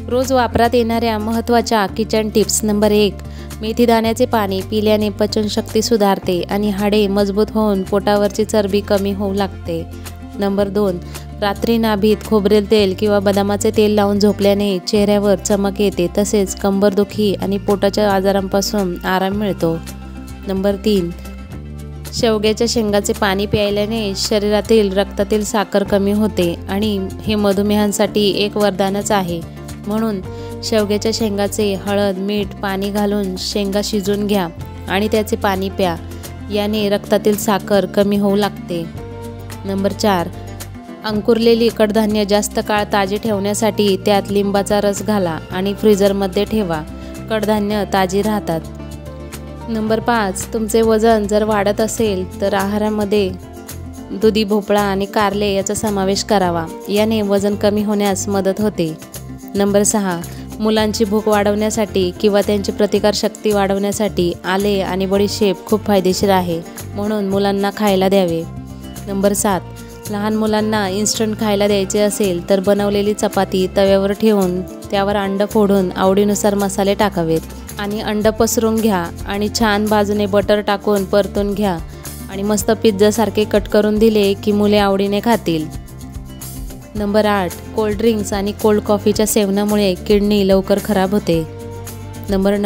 रोज वापरात येणाऱ्या महत्त्वाच्या किचन टिप्स. नंबर 1. मेथी दाण्याचे पाणी पिल्याने पचनशक्ती सुधारते आणि हाडे मजबूत होऊन पोटावरची चरबी कमी होऊ लागते. नंबर 2. रात्री नाभीत खोबरेल तेल किंवा बदामाचे तेल लावून झोपल्याने चेहऱ्यावर चमक येते, तसेच कंबरदुखी आणि पोटाच्या आजारांपासून आराम मिळतो. नंबर 3. शेवग्याच्या शेंगाचे पाणी प्यायल्याने शरीरातील रक्तातील साखर कमी होते आणि हे मधुमेहांसाठी एक वरदानच आहे. म्हणून शेवग्याच्या शेंगाचे हळद, मीठ, पाणी घालून शेंगा शिजवून घ्या आणि त्याचे पाणी प्या. याने रक्तातील साखर कमी होऊ लागते. नंबर 4. अंकुरलेली कडधान्य जास्त काळ ताजी ठेवण्यासाठी त्यात लिंबाचा रस घाला आणि फ्रीजरमध्ये ठेवा. कडधान्य ताजी राहतात. नंबर 5. तुमचे वजन जर वाढत असेल तर आहारामध्ये दुधी भोपळा आणि कारले याचा समावेश करावा. याने वजन कमी होण्यास मदत होते. नंबर 6. मुलांची भूक वाढवण्यासाठी किंवा त्यांची प्रतिकारशक्ती वाढवण्यासाठी आले आणि बडीशेप खूप फायदेशीर आहे, म्हणून मुलांना खायला द्यावे. नंबर 7. लहान मुलांना इन्स्टंट खायला द्यायचे असेल तर बनवलेली चपाती तव्यावर ठेवून त्यावर अंड फोडून आवडीनुसार मसाले टाकावेत आणि अंड पसरून घ्या आणि छान बाजूने बटर टाकून परतून घ्या आणि मस्त पिझ्झासारखे कट करून दिले की मुले आवडीने खातील. नंबर 8. कोल्ड ड्रिंक्स आणि कोल्ड कॉफीच्या सेवनामुळे किडनी लवकर खराब होते. नंबर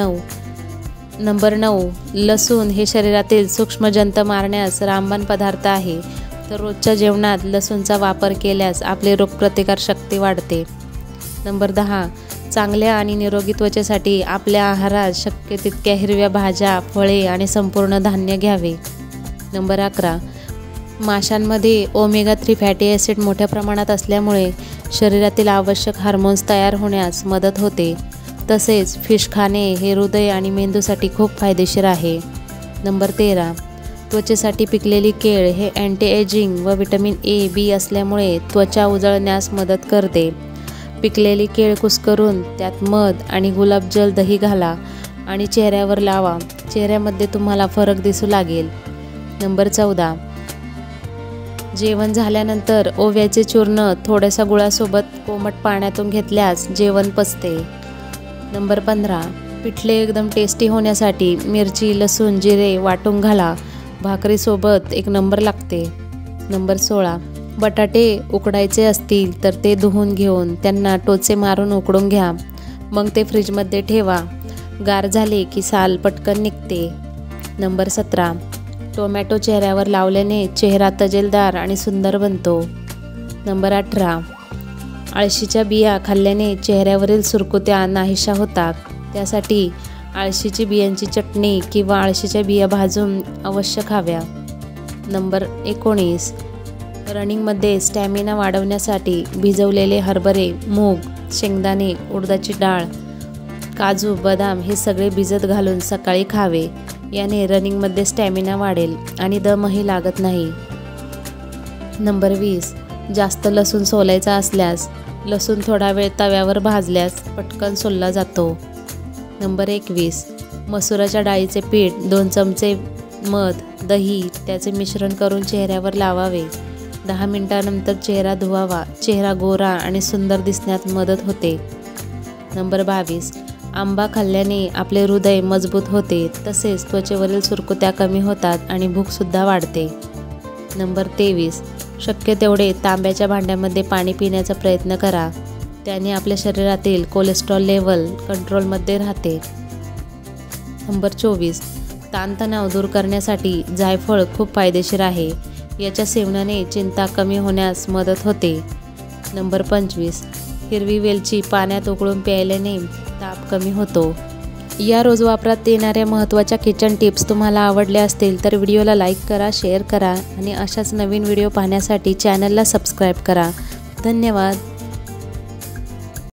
9. लसूण हे शरीरातील सूक्ष्मजंत मारण्यास रामबाण पदार्थ आहे, तर रोजच्या जेवणात लसूणचा वापर केल्यास आपली रोगप्रतिकारशक्ती वाढते. नंबर 10. चांगल्या आणि निरोगी त्वचेसाठी आपल्या आहारात शक्य तितक्या हिरव्या भाज्या, फळे आणि संपूर्ण धान्य घ्यावे. नंबर 11. माशांमध्ये ओमेगा 3 फॅटी ॲसिड मोठ्या प्रमाणात असल्यामुळे शरीरातील आवश्यक हार्मोन्स तयार होण्यास मदत होते. तसेच फिश खाणे हे हृदय आणि मेंदूसाठी खूप फायदेशीर आहे. नंबर 13. त्वचेसाठी पिकलेली केळ हे अँटी एजिंग व व्हिटॅमिन A, B असल्यामुळे त्वचा उजळण्यास मदत करते. पिकलेली केळ कुस्करून त्यात मध आणि गुलाबजल दही घाला आणि चेहऱ्यावर लावा. चेहऱ्यामध्ये तुम्हाला फरक दिसू लागेल. नंबर 14. जेवण झाल्यानंतर ओव्याचे चूर्ण थोड्याशा गुळासोबत कोमट पाण्यातून घेतल्यास जेवण पचते. नंबर 15. पिठले एकदम टेस्टी होण्यासाठी मिरची, लसूण, जिरे वाटून घाला. भाकरीसोबत एक नंबर लागते. नंबर 16. बटाटे उकडायचे असतील तर ते धुवून घेऊन त्यांना टोचे मारून उकडून घ्या. मग ते फ्रीजमध्ये ठेवा. गार झाले की साल पटकन निघते. नंबर 17. टोमॅटो चेहऱ्यावर लावल्याने चेहरा तजेलदार आणि सुंदर बनतो. नंबर 18. अळशीच्या बिया खाल्ल्याने चेहऱ्यावरील सुरकुत्या नाहीशा होतात. त्यासाठी अळशीची बियांची चटणी किंवा अळशीच्या बिया भाजून अवश्य खाव्या. नंबर 19. रनिंगमध्ये स्टॅमिना वाढवण्यासाठी भिजवलेले हरभरे, मूग, शेंगदाणे, उडदाची डाळ, काजू, बदाम हे सगळे भिजत घालून सकाळी खावे. याने रनिंगमध्ये स्टॅमिना वाढेल आणि दमही लागत नाही. नंबर 20. जास्त लसूण सोलायचा असल्यास लसूण थोडा वेळ तव्यावर भाजल्यास पटकन सोलला जातो. नंबर 21. मसुराच्या डाळीचे पीठ 2 चमचे मध, दही त्याचे मिश्रण करून चेहऱ्यावर लावावे. 10 मिनिटांनंतर चेहरा धुवावा. चेहरा गोरा आणि सुंदर दिसण्यात मदत होते. नंबर 22. आंबा खाल्ल्याने आपले हृदय मजबूत होते, तसेच त्वचेवरील सुरकुत्या कमी होतात आणि भूकसुद्धा वाढते. नंबर 23. शक्य तेवढे तांब्याच्या भांड्यामध्ये पाणी पिण्याचा प्रयत्न करा. त्याने आपल्या शरीरातील कोलेस्ट्रॉल लेवल कंट्रोलमध्ये राहते. नंबर 24. ताणतणाव दूर करण्यासाठी जायफळ खूप फायदेशीर आहे. याच्या सेवनाने चिंता कमी होण्यास मदत होते. नंबर 25. हिरवी वेलची पाण्यात उकळून प्यायल्याने ताप कमी होतो. या रोज वापरात येणाऱ्या महत्त्वाच्या किचन टिप्स तुम्हाला आवडल्या असतील तर व्हिडिओला लाईक करा, शेअर करा आणि अशाच नवीन व्हिडिओ पाहण्यासाठी चॅनलला सबस्क्राईब करा. धन्यवाद.